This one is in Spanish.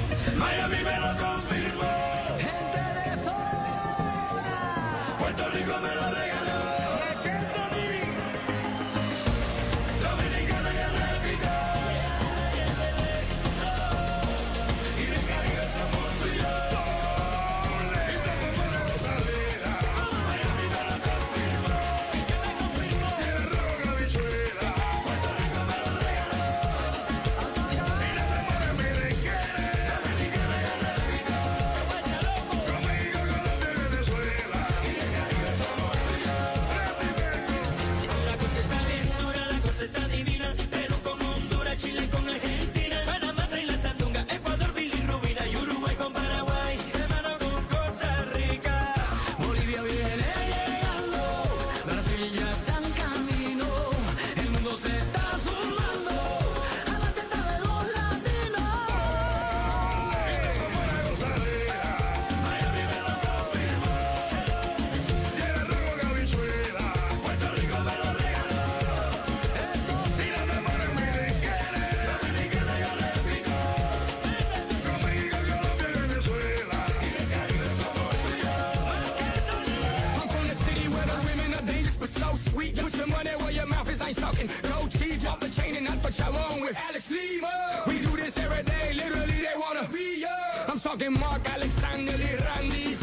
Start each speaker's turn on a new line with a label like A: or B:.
A: Miami me lo confirmó.
B: Gente de zona.
A: Puerto Rico me lo regaló. Dominicana ya repitió. Y del Caribe somos tú y yo. Y somos una gozadera. Miami me lo confirmó. Y el rojo con habichuela. Puerto Rico me lo regaló. Y la demora merenguera. Dominicana ya repitió. Con México, Colombia y Venezuela. Y del Caribe somos tú y yo.
C: La cosa está bien dura, la cosa está divina. Perú con Honduras, Chile con Argentina, Panamá trae la sandunga, Ecuador, bilirrubina y Uruguay con Paraguay, hermano con Costa Rica.
B: Bolivia viene llegando, Brasil ya está en camino, el mundo se está sumando a la fiesta de los latinos.
A: Somos una gozadera. Miami me lo confirmó. Y el rojo con habichuela. Puerto Rico me lo regaló. Y la demora merenguera. Dominicana ya repitió. Con México, Colombia y Venezuela. Y del Caribe somos tú y yo.
B: I'm from the city where the women are dangerous but so sweet. Put your money where your mouth is, ain't talking gold teeth off the chain and not the chabón with Alex Lima. We do this every day, literally they wanna be us. I'm talking Mark, Alexander, Lee, Randy,